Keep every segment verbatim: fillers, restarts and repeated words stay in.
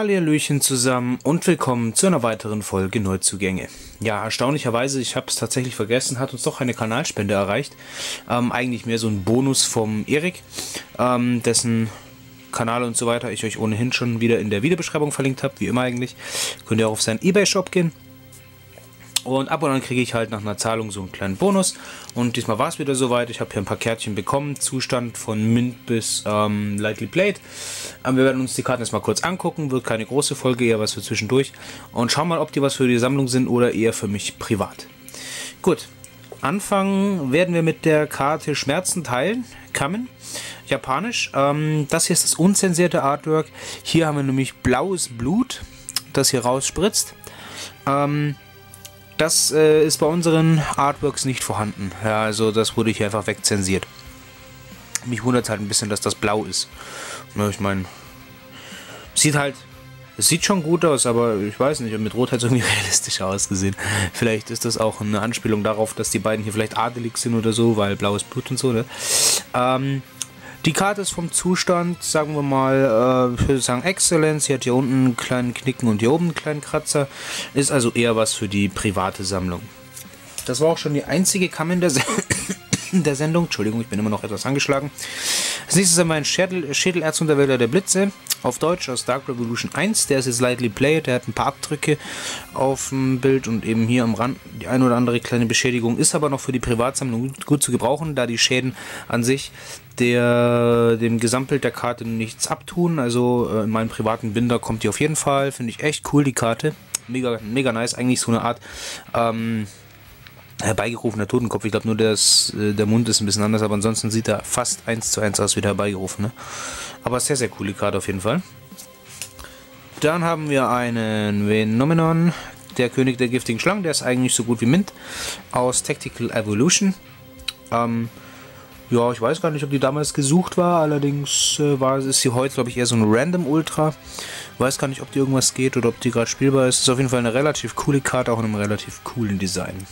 Hallihallöchen zusammen und willkommen zu einer weiteren Folge Neuzugänge. Ja, erstaunlicherweise, ich habe es tatsächlich vergessen, hat uns doch eine Kanalspende erreicht. Ähm, eigentlich mehr so ein Bonus vom Erik, ähm, dessen Kanal und so weiter ich euch ohnehin schon wieder in der Videobeschreibung verlinkt habe, wie immer eigentlich. Könnt ihr auch auf seinen eBay-Shop gehen. Und ab und an kriege ich halt nach einer Zahlung so einen kleinen Bonus. Und diesmal war es wieder soweit. Ich habe hier ein paar Kärtchen bekommen. Zustand von Mint bis ähm, Lightly Played. Ähm, wir werden uns die Karten erstmal kurz angucken. Wird keine große Folge, eher was für zwischendurch. Und schauen mal, ob die was für die Sammlung sind oder eher für mich privat. Gut. Anfangen werden wir mit der Karte Schmerzen teilen. Kamen. Japanisch. Ähm, das hier ist das unzensierte Artwork. Hier haben wir nämlich blaues Blut, das hier rausspritzt. Ähm... Das äh, ist bei unseren Artworks nicht vorhanden. Ja, also das wurde hier einfach wegzensiert. Mich wundert halt ein bisschen, dass das blau ist. Ja, ich meine, sieht halt, es sieht schon gut aus, aber ich weiß nicht, mit Rot hat es irgendwie realistischer ausgesehen. Vielleicht ist das auch eine Anspielung darauf, dass die beiden hier vielleicht adelig sind oder so, weil blaues Blut und so, ne? Ähm, Die Karte ist vom Zustand, sagen wir mal, äh, ich würde sagen Excellence. Sie hat hier unten einen kleinen Knicken und hier oben einen kleinen Kratzer. Ist also eher was für die private Sammlung. Das war auch schon die einzige Kam in der, Se der Sendung. Entschuldigung, ich bin immer noch etwas angeschlagen. Als nächstes haben wir einen Schädel Schädelerzunterwälder der Blitze. Auf Deutsch aus Dark Revolution eins. Der ist jetzt Lightly Played. Der hat ein paar Abdrücke auf dem Bild und eben hier am Rand die ein oder andere kleine Beschädigung. Ist aber noch für die Privatsammlung gut zu gebrauchen, da die Schäden an sich der dem Gesamtbild der Karte nichts abtun. Also äh, in meinen privaten Binder kommt die auf jeden Fall. Finde ich echt cool, die Karte. Mega, mega nice. Eigentlich so eine Art ähm, herbeigerufener Totenkopf. Ich glaube nur, das, äh, der Mund ist ein bisschen anders, aber ansonsten sieht er fast eins zu eins aus wie der herbeigerufen. Ne? Aber sehr, sehr coole Karte auf jeden Fall. Dann haben wir einen Venomenon, der König der giftigen Schlangen. Der ist eigentlich so gut wie Mint aus Tactical Evolution. Ähm, Ja, ich weiß gar nicht, ob die damals gesucht war, allerdings äh, war, ist sie heute, glaube ich, eher so ein Random Ultra. Weiß gar nicht, ob die irgendwas geht oder ob die gerade spielbar ist. Ist auf jeden Fall eine relativ coole Karte, auch in einem relativ coolen Design.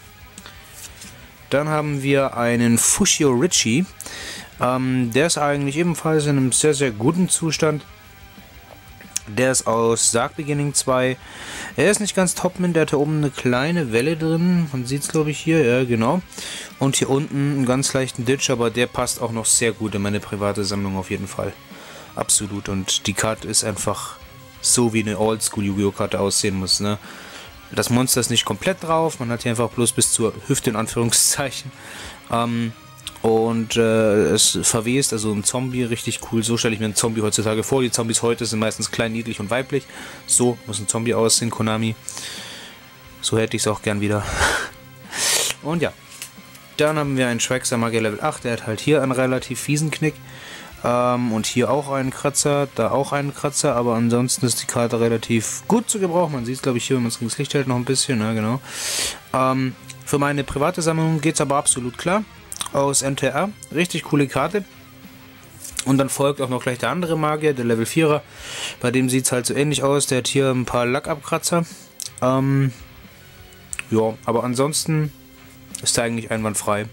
Dann haben wir einen Fushio Richie. Ähm, der ist eigentlich ebenfalls in einem sehr, sehr guten Zustand. Der ist aus Sark Beginning zwei. Er ist nicht ganz Top-Mint, der hat hier oben eine kleine Welle drin. Man sieht es, glaube ich, hier. Ja, genau. Und hier unten einen ganz leichten Ditch, aber der passt auch noch sehr gut in meine private Sammlung auf jeden Fall. Absolut. Und die Karte ist einfach so, wie eine Oldschool-Yu-Gi-Oh-Karte aussehen muss. Ne? Das Monster ist nicht komplett drauf. Man hat hier einfach bloß bis zur Hüfte in Anführungszeichen. Ähm... Und äh, es verwest, also ein Zombie, richtig cool. So stelle ich mir einen Zombie heutzutage vor. Die Zombies heute sind meistens klein, niedlich und weiblich. So muss ein Zombie aussehen, Konami. So hätte ich es auch gern wieder. Und ja, dann haben wir einen Schweigsam Magier Level acht. Der hat halt hier einen relativ fiesen Knick. Ähm, und hier auch einen Kratzer, da auch einen Kratzer. Aber ansonsten ist die Karte relativ gut zu gebrauchen. Man sieht es, glaube ich, hier, wenn man es gegen das Licht hält, noch ein bisschen. Ja, genau. Ähm, für meine private Sammlung geht es aber absolut klar. Aus M T R. Richtig coole Karte. Und dann folgt auch noch gleich der andere Magier, der Level vierer. Bei dem sieht es halt so ähnlich aus. Der hat hier ein paar Lackabkratzer. Ähm, ja, aber ansonsten ist er eigentlich einwandfrei.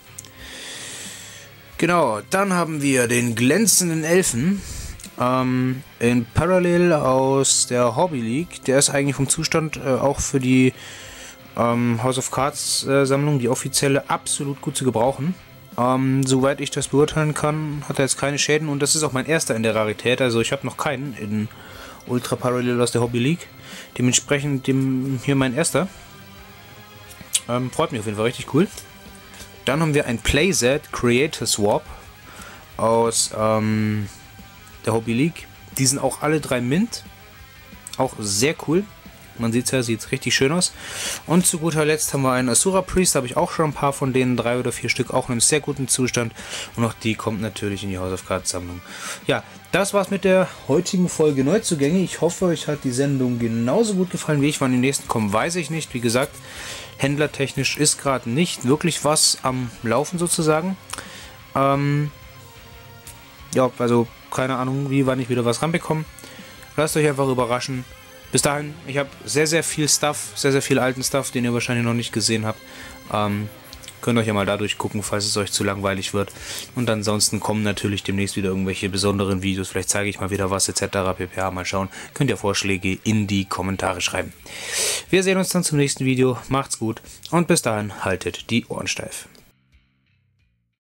Genau, dann haben wir den glänzenden Elfen. Ähm, in Parallel aus der Hobby League. Der ist eigentlich vom Zustand äh, auch für die Ähm, House of Cards äh, Sammlung, die offizielle, absolut gut zu gebrauchen. Ähm, soweit ich das beurteilen kann, hat er jetzt keine Schäden und das ist auch mein erster in der Rarität. Also ich habe noch keinen in Ultra Parallel aus der Hobby League. Dementsprechend dem hier mein erster. Ähm, freut mich auf jeden Fall, richtig cool. Dann haben wir ein Playset Creator Swap aus ähm, der Hobby League. Die sind auch alle drei Mint. Auch sehr cool. Man sieht es ja, sieht richtig schön aus. Und zu guter Letzt haben wir einen Asura Priest. Da habe ich auch schon ein paar von denen, drei oder vier Stück, auch in einem sehr guten Zustand. Und auch die kommt natürlich in die House of Cards Sammlung. Ja, das war's mit der heutigen Folge Neuzugänge. Ich hoffe, euch hat die Sendung genauso gut gefallen wie ich. Wann die nächsten kommen, weiß ich nicht. Wie gesagt, händlertechnisch ist gerade nicht wirklich was am Laufen sozusagen. Ähm, ja, also keine Ahnung, wie, wann ich wieder was ranbekomme. Lasst euch einfach überraschen. Bis dahin, ich habe sehr, sehr viel Stuff, sehr, sehr viel alten Stuff, den ihr wahrscheinlich noch nicht gesehen habt. Ähm, Könnt ihr euch ja mal dadurch gucken, falls es euch zu langweilig wird. Und ansonsten kommen natürlich demnächst wieder irgendwelche besonderen Videos. Vielleicht zeige ich mal wieder was et cetera pp. Mal schauen. Könnt ihr Vorschläge in die Kommentare schreiben. Wir sehen uns dann zum nächsten Video. Macht's gut und bis dahin haltet die Ohren steif.